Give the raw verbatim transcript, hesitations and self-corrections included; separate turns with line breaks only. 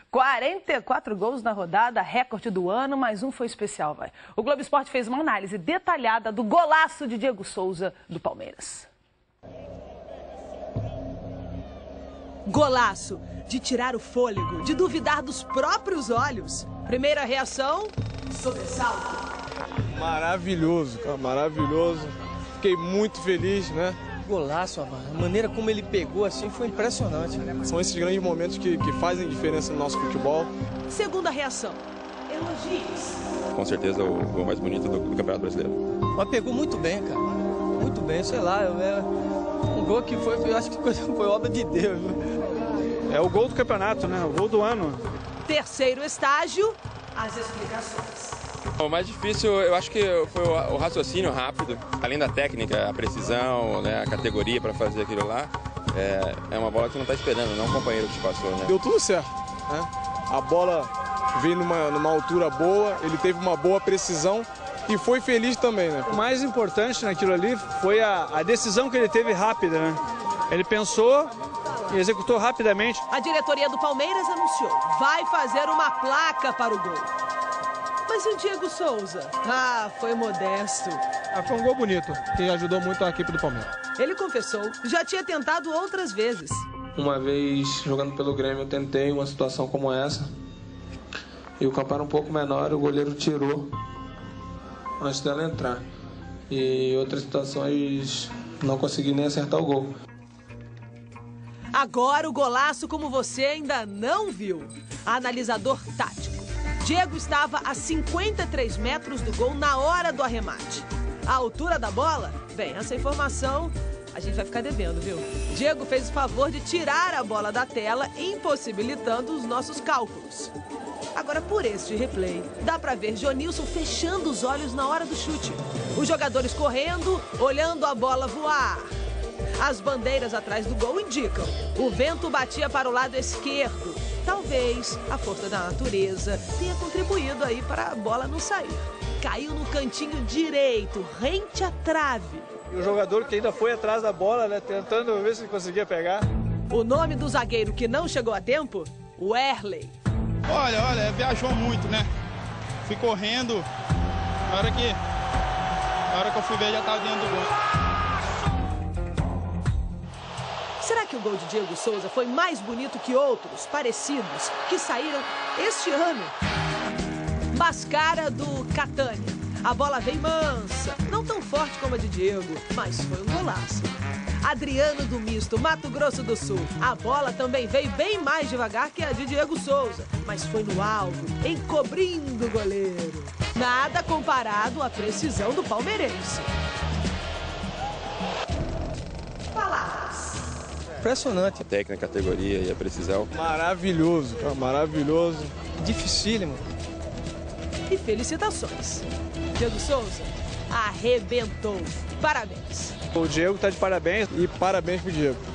quarenta e quatro gols na rodada, recorde do ano, mas um foi especial, vai. O Globo Esporte fez uma análise detalhada do golaço de Diego Souza do Palmeiras.
Golaço de tirar o fôlego, de duvidar dos próprios olhos. Primeira reação, sobressalto.
Maravilhoso, cara, maravilhoso. Fiquei muito feliz, né?
Golaço, a maneira como ele pegou assim foi impressionante.
São esses grandes momentos que, que fazem diferença no nosso futebol.
Segunda reação, elogios.
Com certeza o gol mais bonito do, do Campeonato Brasileiro.
Mas pegou muito bem, cara. Muito bem, sei lá. É um gol que foi, eu acho que foi obra de Deus.
É o gol do campeonato, né? O gol do ano.
Terceiro estágio, as explicações.
O mais difícil, eu acho que foi o raciocínio rápido, além da técnica, a precisão, né, a categoria para fazer aquilo lá. É, é uma bola que você não está esperando, não é um companheiro que te passou, né?
Deu tudo certo, né? A bola veio numa, numa altura boa, ele teve uma boa precisão e foi feliz também, né?
O mais importante naquilo ali foi a, a decisão que ele teve rápida, né? Ele pensou e executou rapidamente.
A diretoria do Palmeiras anunciou, vai fazer uma placa para o gol. Mas e o Diego Souza? Ah, foi modesto.
Ah, foi um gol bonito, que ajudou muito a equipe do Palmeiras.
Ele confessou, já tinha tentado outras vezes.
Uma vez, jogando pelo Grêmio, eu tentei uma situação como essa. E o campo era um pouco menor, o goleiro tirou antes dela entrar. E outras situações, não consegui nem acertar o gol.
Agora o golaço como você ainda não viu. Analisador tático. Diego estava a cinquenta e três metros do gol na hora do arremate. A altura da bola? Bem, essa informação a gente vai ficar devendo, viu? Diego fez o favor de tirar a bola da tela, impossibilitando os nossos cálculos. Agora, por este replay, dá pra ver Jonilson fechando os olhos na hora do chute. Os jogadores correndo, olhando a bola voar. As bandeiras atrás do gol indicam. O vento batia para o lado esquerdo. Talvez a força da natureza tenha contribuído aí para a bola não sair. Caiu no cantinho direito, rente à trave.
E o jogador que ainda foi atrás da bola, né, tentando ver se ele conseguia pegar.
O nome do zagueiro que não chegou a tempo? Werley.
Olha, olha, viajou muito, né? Fui correndo, na hora que, na hora que eu fui ver já estava dentro do gol.
Será que o gol de Diego Souza foi mais bonito que outros parecidos que saíram este ano? Mascara do Catânia. A bola veio mansa, não tão forte como a de Diego, mas foi um golaço. Adriano do Misto, Mato Grosso do Sul. A bola também veio bem mais devagar que a de Diego Souza, mas foi no alvo, encobrindo o goleiro. Nada comparado à precisão do palmeirense. Palavras.
Impressionante.
A técnica, a categoria e a precisão.
Maravilhoso, cara, maravilhoso.
Dificílimo.
E felicitações. Diego Souza arrebentou. Parabéns.
O Diego tá de parabéns.
E parabéns pro Diego.